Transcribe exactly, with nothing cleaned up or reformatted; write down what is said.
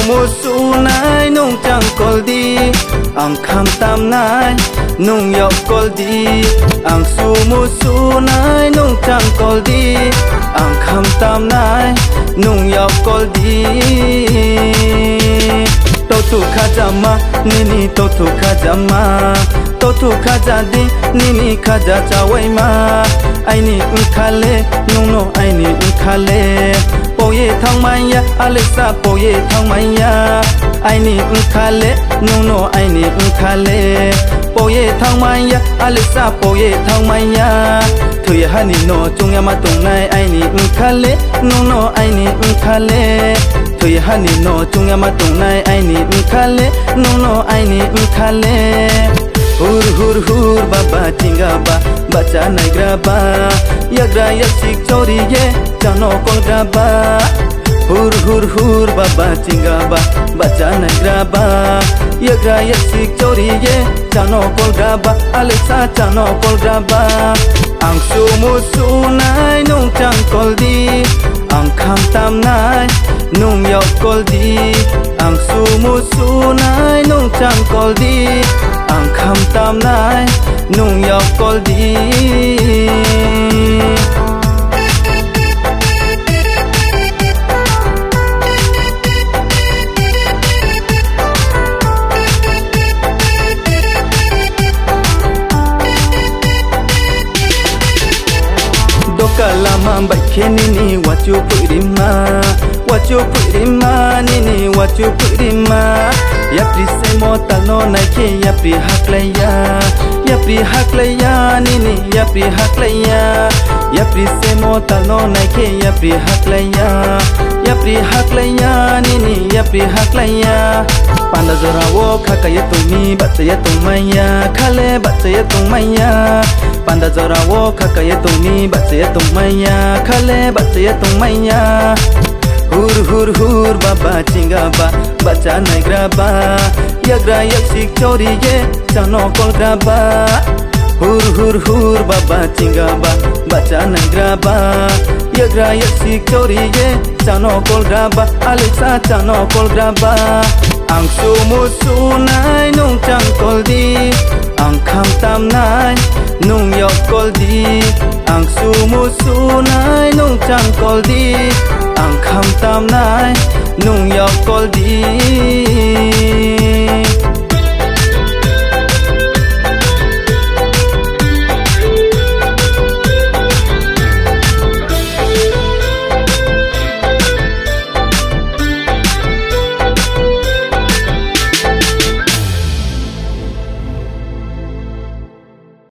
musu nai nung chang kol di ang kham tam nai nung yok kol di ang su musu nai nung chang kol di ang kham tam nai nung yok kol di to tu khajama nini to tu khajama to tu khajadi nini khaja chawai ma ai ni khale nung no ai ni khale poye thang maya alisa poye thang maya ai ni khale nung no ai ni khale poye thang maya alisa poye thang maya thuy hani no chungya ma tung nai ai ni khale nung no ai ni khale thuy hani no chungya ma tung nai ai ni khale nung no ai ni khale hur hur hur baba tinga ba baca nai graba yagra yaksik chori ye chano kol graba hur hur hur baba tinga ba baca nai graba yagra yaksik chori ye chano kol graba alexa chano kol graba ang su musu nai nung chang kol di ang kham tam nai nung yok kol di ang su musu nai nung chang kol di ang kham tam nai nung yok kol di kalama bakke nini what you put in ma what you put in ma nini what you put in ma ya pri se mota no na ke ya pri haklaya ya pri haklaya nini ya pri haklaya ya pri se mota no na ke ya pri haklaya ya pri haklaya nini ya pri haklaya panda zora wo khaka ye tumi batsa ye tumaya khale batsa ye tumaya panda zora wo khaka ye tumi batsa ye tumaya khale batsa ye tumaya hur hur hur baba chinga ba baca nai graba yagra yaksik chori ye chano kol graba hur hur hur baba chinga ba baca nai graba yagra yaksik chori ye chano kol graba alexa chano kol graba ang su musu nai nung chang kol di ang kham tam nai nung yok kol di ang su musu nai nung chang kol di ang kham tam nai nung yok kol di